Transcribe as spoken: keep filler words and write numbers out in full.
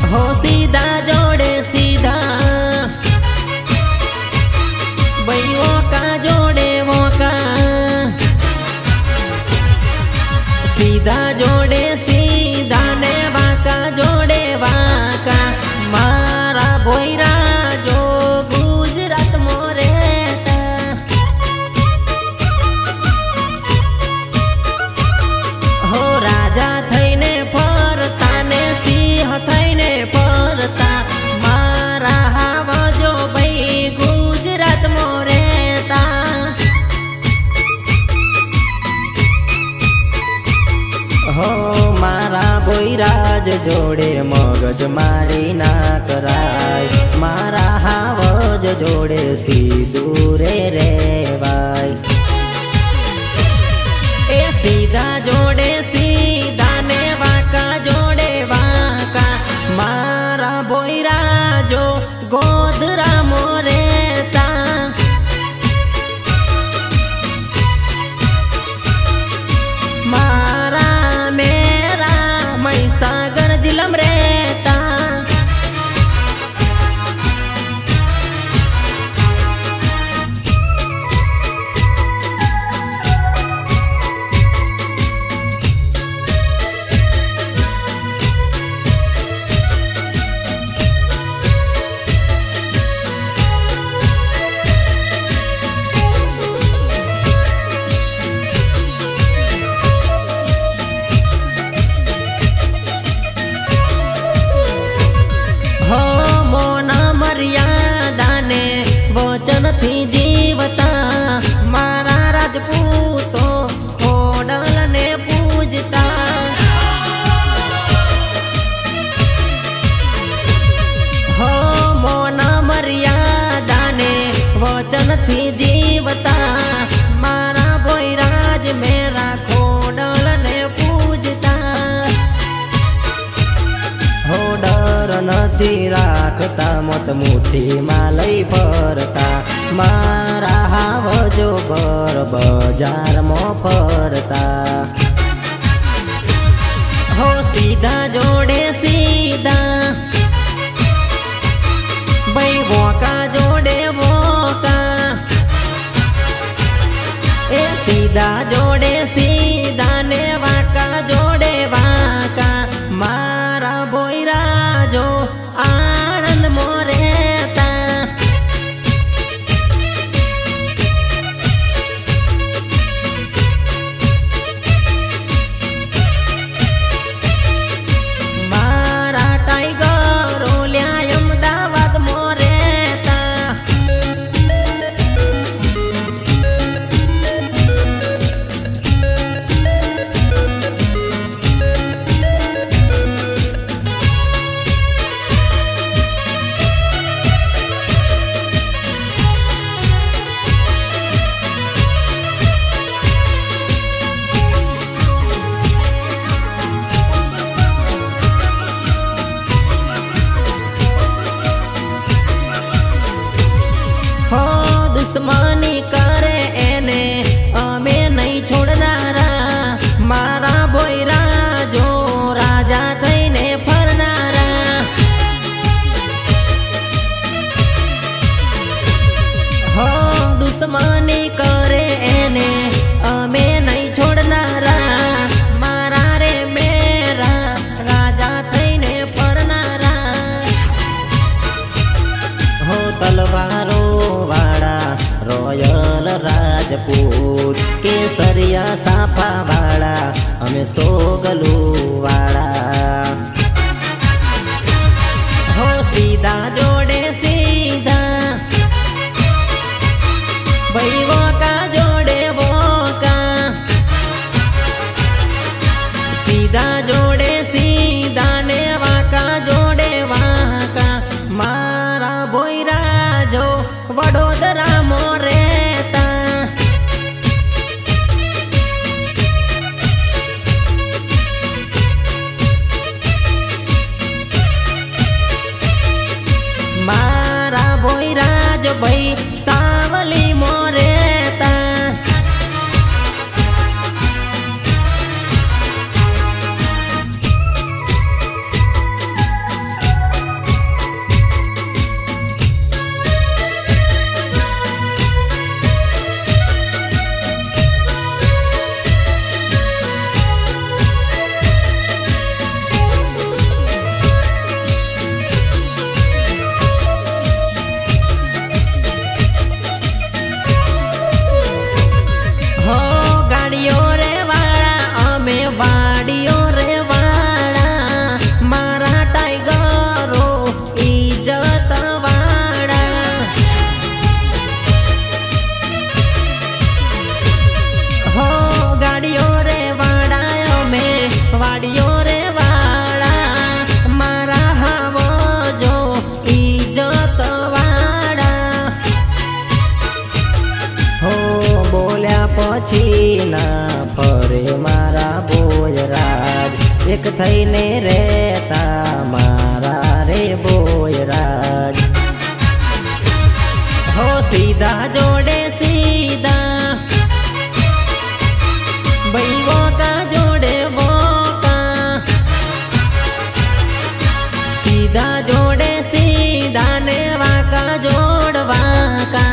हो सीधा जोड़े सीधा भाई वो का जोड़े वो का सीधा जोड़े सीधा ने वाका जोड़े वाका मारा भोईरा जो गुजरात मोरे हो राजा थईने फरता ने सिंह थईने फरता मारा हावा जो भाई गुजरात मोरेता हो मारा भोईराज जोड़े मगज मारी ना कराय मारा हावज जोड़े सीधू रे रे भाई ए सीधा जोड़े सीधा ने वाका जोड़े वाका मारा भोईरा जो गोधरा मोरेता मारा मेरा महिसागर जिलम रेता वचन थी जीवता मारा राजपूतो खोडल ने पूजता हो मोना मर्यादा ने वचन थी जीवता मारा भोईराज मेरा खोडल ने पूजता हो डर नथी राखता मत मुठी में लई फरता मारा हावजो बर बजार में फरता हो सीधा जोड़े सीधा भाई वोका जोड़े वोका ए सीधा जोड़े सीधा ने वाका जोड़े वाका मारा भोईरा जो आनंद मोरेता मारा टाइगर ओल्या अहमदाबाद मोरेता हो दुश्मनी करे एने अमे नहीं छोड़नारा मारा भोईरा जो राजा थईने फरनारा हो दुश्मनी करे एने अमे नहीं छोड़नारा मारा रे मेरा राजा थईने फरनारा हो तलवारो वाड़ा रॉयल राजपूत केसरिया साफा वाड़ा हमें सोगलू वाड़ा हो सीधा जोड़े सीधा भाई वो का जोड़े वो का सीधा जोड़े सीधा ने वाका जोड़े वाका मारा भोईरा जो वडोदरा मोरेता मारा भोईराज भाई सावली मोरेता सीधा जोड़े सीधा ने वाका जोड़ वाका